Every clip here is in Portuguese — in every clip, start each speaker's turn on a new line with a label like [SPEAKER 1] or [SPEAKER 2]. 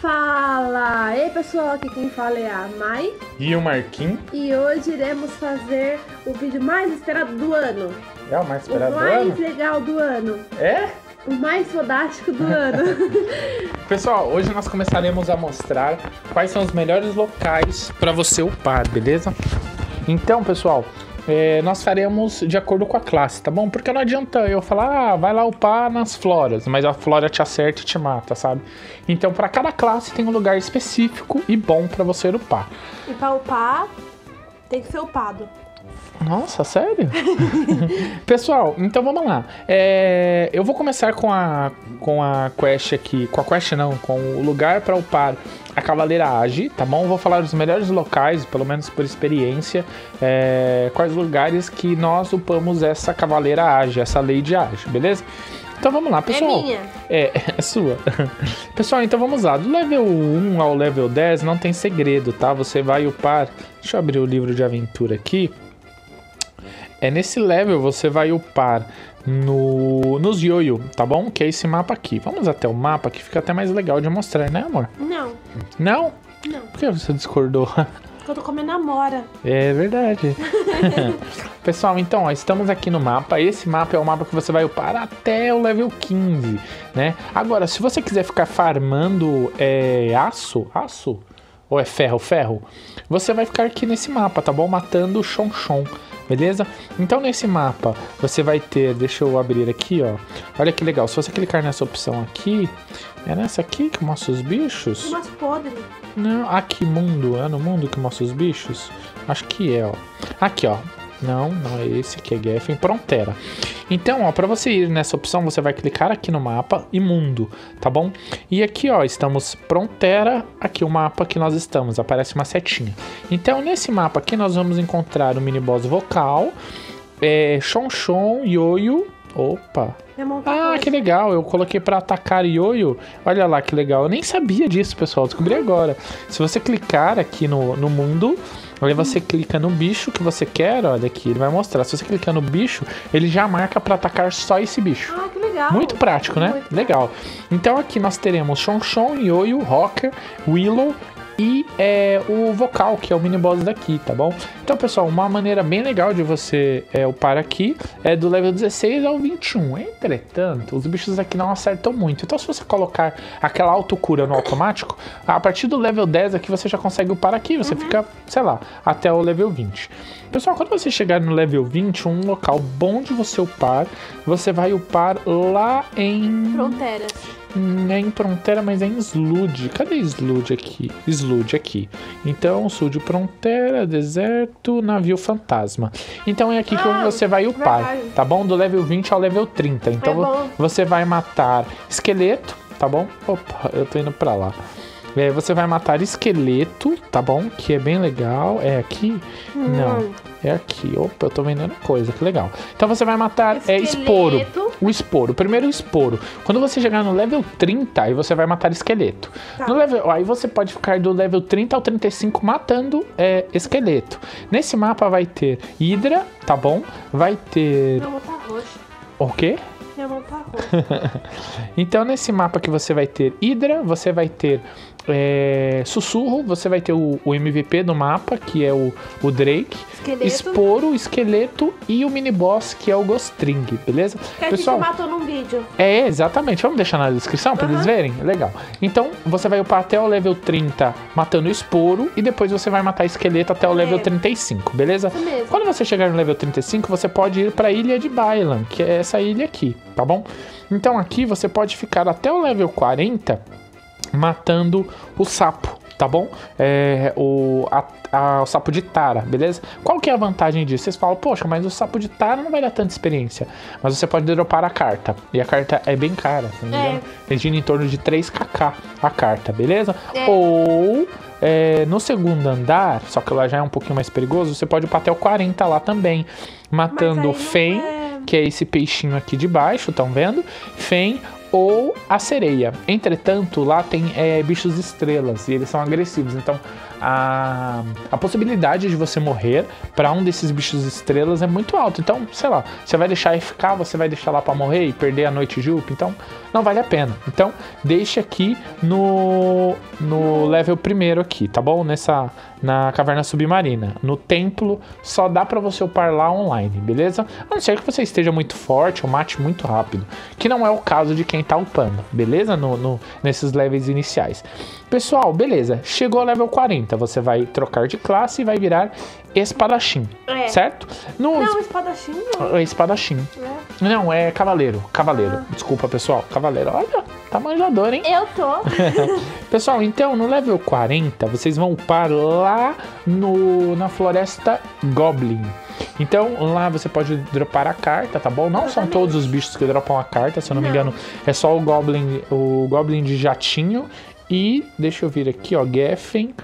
[SPEAKER 1] Fala! Ei pessoal, aqui quem fala é a Mai.
[SPEAKER 2] E o Marquinhos.
[SPEAKER 1] E hoje iremos fazer o vídeo mais esperado do ano.
[SPEAKER 2] É o mais esperado
[SPEAKER 1] do
[SPEAKER 2] ano?
[SPEAKER 1] O mais legal do ano.
[SPEAKER 2] É?
[SPEAKER 1] O mais fodástico do ano.
[SPEAKER 2] Pessoal, hoje nós começaremos a mostrar quais são os melhores locais para você upar, beleza? Então, pessoal, nós faremos de acordo com a classe, tá bom? Porque não adianta eu falar, vai lá upar nas floras, mas a flora te acerta e te mata, sabe? Então, para cada classe tem um lugar específico e bom para você upar.
[SPEAKER 1] E para upar, tem que ser upado.
[SPEAKER 2] Nossa, sério? Pessoal, então vamos lá. Eu vou começar com a quest aqui. Com a quest não, com o lugar para upar a Cavaleira Age, tá bom? Vou falar dos melhores locais, pelo menos por experiência. Quais lugares que nós upamos essa Cavaleira Age, essa Lady Age, beleza? Então vamos lá, pessoal.
[SPEAKER 1] É minha.
[SPEAKER 2] É sua. Pessoal, então vamos lá. Do level 1 ao level 10 não tem segredo, tá? Você vai upar... Deixa eu abrir o livro de aventura aqui. Nesse level você vai upar nos Yoyo, tá bom? Que é esse mapa aqui. Vamos até o mapa que fica até mais legal de mostrar, né, amor?
[SPEAKER 1] Não.
[SPEAKER 2] Não?
[SPEAKER 1] Não.
[SPEAKER 2] Por que você discordou?
[SPEAKER 1] Porque eu tô comendo amora.
[SPEAKER 2] É verdade. Pessoal, então, ó, estamos aqui no mapa. Esse mapa é o mapa que você vai upar até o level 15, né? Agora, se você quiser ficar farmando aço? Ou é ferro? Você vai ficar aqui nesse mapa, tá bom? Matando o Chonchon, beleza? Então nesse mapa você vai ter, deixa eu abrir aqui, ó. Olha que legal, se você clicar nessa opção aqui, é nessa aqui que mostra os bichos?
[SPEAKER 1] Umas podres.
[SPEAKER 2] Não, aqui mundo, é no mundo que mostra os bichos? Acho que é, ó. Aqui, ó. Não é esse aqui, é Geffen, Prontera. Então, ó, para você ir nessa opção, você vai clicar aqui no mapa e mundo, tá bom? E aqui, ó, estamos Prontera, aqui o mapa que nós estamos, aparece uma setinha. Então, nesse mapa aqui, nós vamos encontrar o mini-boss vocal, Chonchon, Yoyo, opa... Ah, que legal, eu coloquei pra atacar Yoyo. Olha lá que legal, eu nem sabia disso, pessoal, descobri agora. Se você clicar aqui no mundo, aí você clica no bicho que você quer, olha aqui, ele vai mostrar. Se você clicar no bicho, ele já marca pra atacar só esse bicho.
[SPEAKER 1] Ah, que legal.
[SPEAKER 2] Muito prático, né?
[SPEAKER 1] Muito
[SPEAKER 2] legal. Então aqui nós teremos Chonchon, Yoyo, Rocker, Willow e o vocal, que é o mini boss daqui, tá bom? Então, pessoal, uma maneira bem legal de você upar aqui é do level 16 ao 21. Entretanto, os bichos aqui não acertam muito. Então, se você colocar aquela autocura no automático, a partir do level 10 aqui você já consegue upar aqui. Você fica, sei lá, até o level 20. Pessoal, quando você chegar no level 20, um local bom de você upar, você vai upar lá em...
[SPEAKER 1] Fronteiras.
[SPEAKER 2] É em Prontera, mas é em Slude. Cadê Slude aqui? Slude aqui. Então, sul de Prontera, deserto, navio fantasma. Então é aqui que você vai upar,
[SPEAKER 1] verdade.
[SPEAKER 2] tá bom? Do level 20 ao level 30. Então você vai matar esqueleto, tá bom? Opa, eu tô indo pra lá. Você vai matar esqueleto, tá bom? Que é bem legal. É aqui? Não. É aqui. Opa, eu tô vendendo coisa, que legal. Então você vai matar esporo. O esporo. Primeiro o esporo. Quando você chegar no level 30, aí você vai matar esqueleto.
[SPEAKER 1] Tá.
[SPEAKER 2] Aí você pode ficar do level 30 ao 35 matando esqueleto. Nesse mapa vai ter Hydra, tá bom? Vai ter...
[SPEAKER 1] Meu mão tá roxo.
[SPEAKER 2] O quê?
[SPEAKER 1] Minha mão tá roxa.
[SPEAKER 2] Então nesse mapa que você vai ter Hydra, você vai ter Sussurro, você vai ter o MVP do mapa, que é o Drake,
[SPEAKER 1] Esqueleto.
[SPEAKER 2] Esporo, Esqueleto e o mini-boss, que é o Ghostring, beleza?
[SPEAKER 1] Que
[SPEAKER 2] Pessoal,
[SPEAKER 1] a gente matou num vídeo.
[SPEAKER 2] Exatamente. Vamos deixar na descrição para eles verem? Legal. Então, você vai upar até o level 30 matando o Esporo e depois você vai matar Esqueleto até o level 35, beleza?
[SPEAKER 1] Isso mesmo.
[SPEAKER 2] Quando você chegar no level 35, você pode ir para a Ilha de Bailan, que é essa ilha aqui, tá bom? Então, aqui você pode ficar até o level 40 matando o sapo, tá bom? O sapo de Tara, beleza? Qual que é a vantagem disso? Vocês falam, poxa, mas o sapo de Tara não vai dar tanta experiência. Mas você pode dropar a carta. E a carta é bem cara, se não me engano. Gira em torno de 3kk a carta, beleza? Ou... no segundo andar, só que lá já é um pouquinho mais perigoso, você pode ir até o 40 lá também, matando o Fen, que é esse peixinho aqui de baixo, estão vendo? Fen ou a sereia. Entretanto, lá tem bichos estrelas e eles são agressivos, então a possibilidade de você morrer para um desses bichos estrelas é muito alta. Então, sei lá, você vai deixar FK, você vai deixar lá para morrer e perder a noite de up, então não vale a pena. Então, deixe aqui no level primeiro aqui, tá bom? Na caverna submarina. No templo, só dá pra você upar lá online, beleza? A não ser que você esteja muito forte ou mate muito rápido, que não é o caso de quem tá upando, beleza? Nesses levels iniciais. Pessoal, beleza. Chegou ao level 40, você vai trocar de classe e vai virar espadachim, certo?
[SPEAKER 1] Não, espadachim não.
[SPEAKER 2] Espadachim. Não, é cavaleiro. Desculpa, pessoal. Cavaleiro. Olha, tá manjador, hein?
[SPEAKER 1] Eu tô.
[SPEAKER 2] Pessoal, então, no level 40, vocês vão upar lá na floresta Goblin. Então, lá você pode dropar a carta, tá bom? Não são todos os bichos que dropam a carta, se eu não me engano. É só o Goblin de jatinho. E, deixa eu vir aqui, ó, Geffen,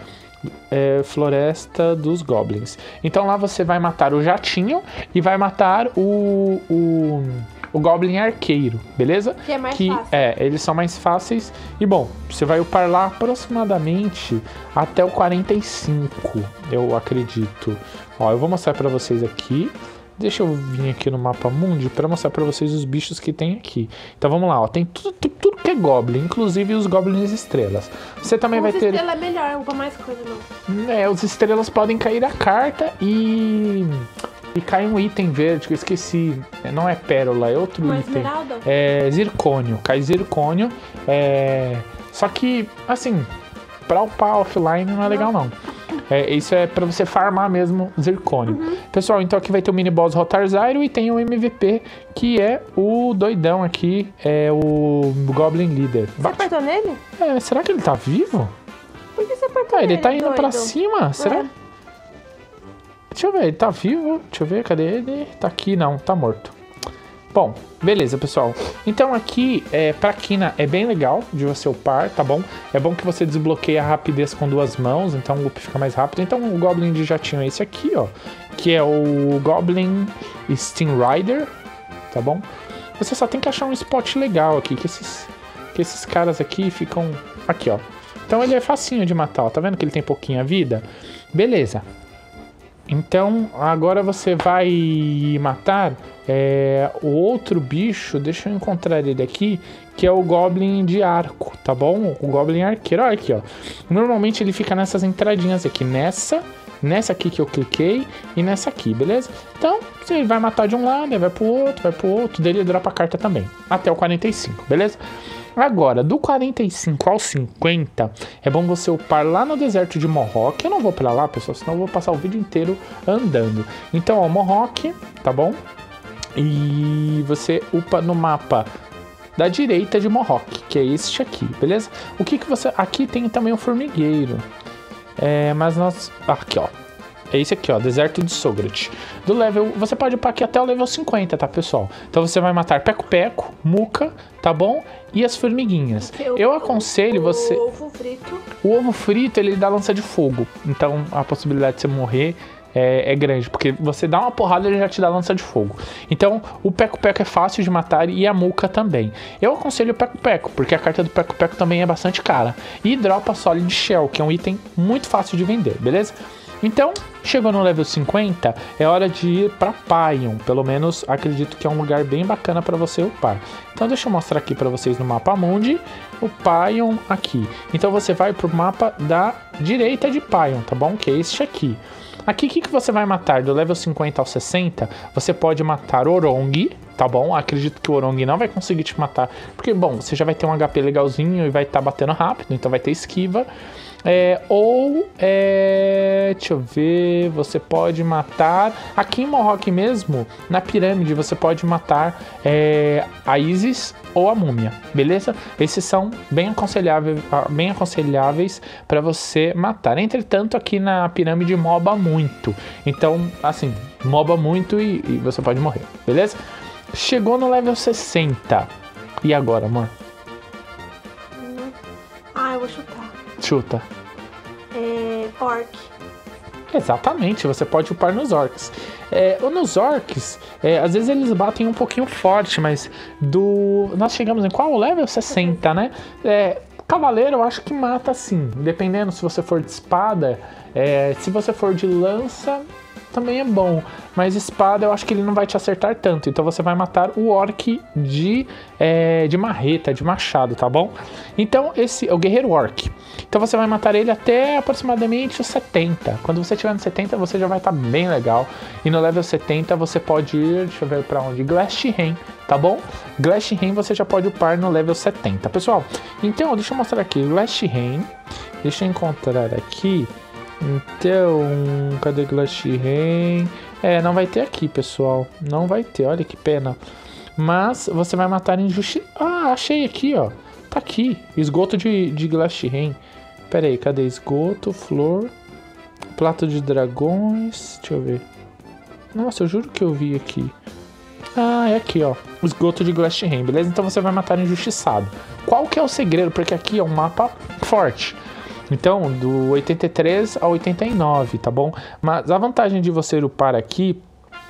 [SPEAKER 2] Floresta dos Goblins. Então lá você vai matar o jatinho e vai matar o Goblin arqueiro, beleza?
[SPEAKER 1] Que é mais fácil.
[SPEAKER 2] Eles são mais fáceis. E bom, você vai upar lá aproximadamente até o 45, eu acredito. Ó, eu vou mostrar pra vocês aqui. Deixa eu vir aqui no mapa mundi para mostrar para vocês os bichos que tem aqui. Então vamos lá, ó, tem tudo que é Goblin, inclusive os Goblins estrelas. Você também vai ter...
[SPEAKER 1] estrela é melhor, upa mais coisa não.
[SPEAKER 2] Os estrelas podem cair a carta e cai um item verde que eu esqueci. Não é pérola, é outro item.
[SPEAKER 1] Esmeralda?
[SPEAKER 2] É zircônio, cai zircônio. Só que, assim, pra upar offline não é legal não. Isso é pra você farmar mesmo zircônio. Pessoal, então aqui vai ter o mini boss Rotar Zyro e tem o MVP, que é o doidão aqui, é o Goblin Leader.
[SPEAKER 1] Você apertou nele?
[SPEAKER 2] Será que ele tá vivo?
[SPEAKER 1] Por que você apertou nele?
[SPEAKER 2] Ele tá indo
[SPEAKER 1] doido?
[SPEAKER 2] pra cima, será? Deixa eu ver, ele tá vivo? Deixa eu ver, cadê ele? Tá aqui, não, tá morto. Bom, beleza, pessoal. Então aqui, pra Quina, é bem legal de você upar, tá bom? É bom que você desbloqueia a rapidez com 2 mãos, então o up fica mais rápido. Então o Goblin de jatinho é esse aqui, ó, que é o Goblin Steam Rider, tá bom? Você só tem que achar um spot legal aqui, que esses caras aqui ficam... Aqui, ó. Então ele é facinho de matar, ó. Tá vendo que ele tem pouquinha vida? Beleza. Então, agora você vai matar o outro bicho, deixa eu encontrar ele aqui, que é o Goblin de arco, tá bom? O Goblin arqueiro, olha aqui, ó. Normalmente ele fica nessas entradinhas aqui, nessa aqui que eu cliquei e nessa aqui, beleza? Então, você vai matar de um lado, vai pro outro, dele dropa a carta também, até o 45, beleza? Agora, do 45 ao 50, é bom você upar lá no deserto de Mohawk. Eu não vou pra lá, pessoal, senão eu vou passar o vídeo inteiro andando. Então, ó, Mohawk, tá bom? E você upa no mapa da direita de Mohawk, que é este aqui, beleza? O que você... Aqui tem também o formigueiro. Mas nós... Aqui, ó. É esse aqui, ó, Deserto de Sograt. Do level, você pode upar aqui até o level 50, tá, pessoal? Então você vai matar Peco-Peco, Muca, tá bom? E as formiguinhas. Eu aconselho você...
[SPEAKER 1] O ovo frito.
[SPEAKER 2] O ovo frito, ele dá lança de fogo. Então a possibilidade de você morrer é grande, porque você dá uma porrada e ele já te dá lança de fogo. Então o Peco-Peco é fácil de matar e a Muca também. Eu aconselho o Peco-Peco, porque a carta do Peco-Peco também é bastante cara. E dropa Solid Shell, que é um item muito fácil de vender, beleza? Então, chegou no level 50, é hora de ir para Pion. Pelo menos, acredito que é um lugar bem bacana para você upar. Então, deixa eu mostrar aqui para vocês no mapa mundi, o Pion aqui. Então, você vai pro mapa da direita de Pion, tá bom? Que é este aqui. Aqui, o que você vai matar? Do level 50 ao 60, você pode matar Orong, tá bom? Acredito que o Orong não vai conseguir te matar, porque, bom, você já vai ter um HP legalzinho e vai estar batendo rápido, então vai ter esquiva. Deixa eu ver, você pode matar aqui em Mohawk mesmo, na pirâmide você pode matar a Isis ou a múmia, beleza? Esses são bem aconselháveis para você matar. Entretanto, aqui na pirâmide moba muito, então assim, moba muito e você pode morrer, beleza? Chegou no level 60, e agora, amor?
[SPEAKER 1] Eu vou chutar.
[SPEAKER 2] Chuta.
[SPEAKER 1] Orc.
[SPEAKER 2] Exatamente, você pode upar nos orcs. Nos orcs, às vezes eles batem um pouquinho forte, mas nós chegamos em qual level? 60, né? Cavaleiro eu acho que mata sim, dependendo se você for de espada, se você for de lança também é bom, mas espada eu acho que ele não vai te acertar tanto, então você vai matar o orc de marreta, de machado, tá bom? Então esse é o guerreiro orc, então você vai matar ele até aproximadamente os 70, quando você estiver no 70 você já vai estar bem legal, e no level 70 você pode ir, deixa eu ver pra onde, Glasheen, tá bom? Glasheen você já pode upar no level 70, pessoal. Então deixa eu mostrar aqui, Glasheen, deixa eu encontrar aqui. Então, cadê Glasheen? Não vai ter aqui, pessoal. Não vai ter, olha que pena. Mas você vai matar injustiça. Ah, achei aqui, ó. Tá aqui, esgoto de Glasheen. Pera aí, cadê esgoto, flor, plato de dragões. Deixa eu ver. Nossa, eu juro que eu vi aqui. Ah, é aqui, ó. O esgoto de Glasheen, beleza? Então você vai matar injustiçado. Qual que é o segredo? Porque aqui é um mapa forte. Então, do 83 ao 89, tá bom? Mas a vantagem de você upar aqui,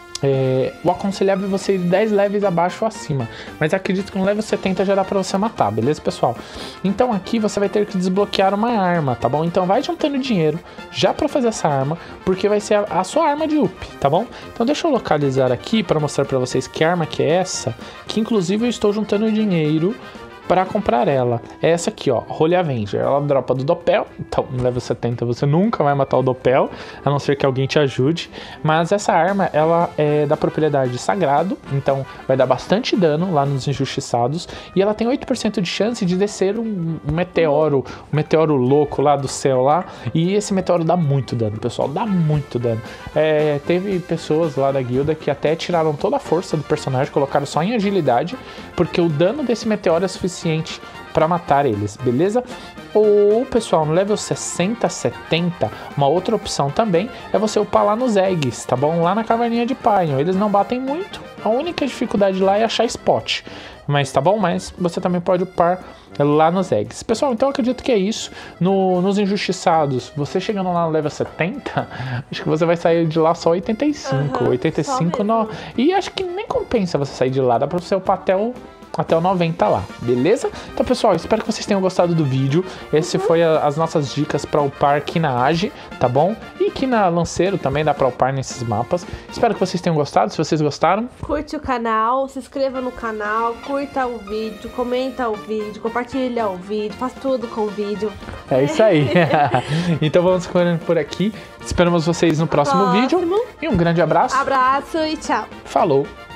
[SPEAKER 2] o aconselhável é você ir 10 levels abaixo ou acima. Mas acredito que no level 70 já dá pra você matar, beleza, pessoal? Então aqui você vai ter que desbloquear uma arma, tá bom? Então vai juntando dinheiro já pra fazer essa arma, porque vai ser a sua arma de up, tá bom? Então deixa eu localizar aqui pra mostrar pra vocês que arma que é essa, que inclusive eu estou juntando dinheiro para comprar ela. É essa aqui, ó, Holy Avenger. Ela dropa do Doppel, então no level 70 você nunca vai matar o Doppel, a não ser que alguém te ajude. Mas essa arma, ela é da propriedade sagrado, então vai dar bastante dano lá nos injustiçados. E ela tem 8% de chance de descer um meteoro louco lá do céu lá. E esse meteoro dá muito dano, pessoal, dá muito dano. Teve pessoas lá da guilda que até tiraram toda a força do personagem, colocaram só em agilidade, porque o dano desse meteoro é suficiente para matar eles, beleza? Ou, pessoal, no level 60, 70, uma outra opção também é você upar lá nos eggs, tá bom? Lá na caverninha de Paion. Eles não batem muito, a única dificuldade lá é achar spot. Mas tá bom? Mas você também pode upar lá nos eggs. Pessoal, então eu acredito que é isso. Nos injustiçados, você chegando lá no level 70, acho que você vai sair de lá só 85. 85 não. E acho que nem compensa você sair de lá, dá pra você upar até o 90 lá, beleza? Então, pessoal, espero que vocês tenham gostado do vídeo. Esse foi as nossas dicas para upar aqui na Age, tá bom? E aqui na Lanceiro também dá para upar nesses mapas. Espero que vocês tenham gostado. Se vocês gostaram,
[SPEAKER 1] curte o canal, se inscreva no canal, curta o vídeo, comenta o vídeo, compartilha o vídeo, faz tudo com o vídeo.
[SPEAKER 2] É isso aí. Então vamos ficando por aqui. Esperamos vocês no próximo vídeo. E um grande abraço.
[SPEAKER 1] Abraço e tchau.
[SPEAKER 2] Falou.